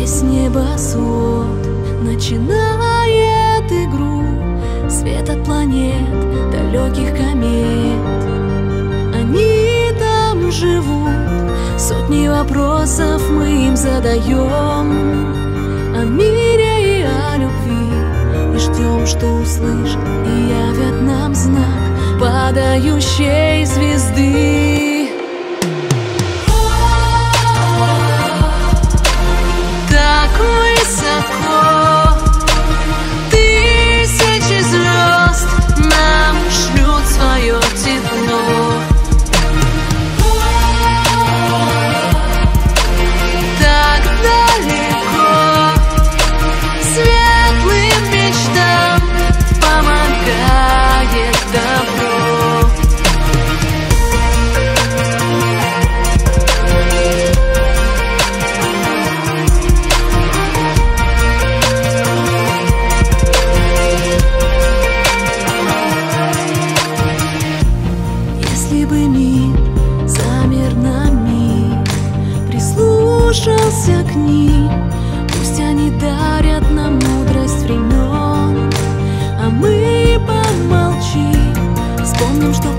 Весь небосвод начинает игру, свет от планет, далеких комет. Они там живут, сотни вопросов мы им задаем о мире и о любви, и ждем, что услышат и явят нам знак падающей звезды. Так высоко тысячи звезд нам шлют свое тепло. Так далеко светлым мечтам помогает добро. Если бы мир замер на миг, прислушался к ним, пусть они дарят нам мудрость времен, а мы помолчим, вспомним, что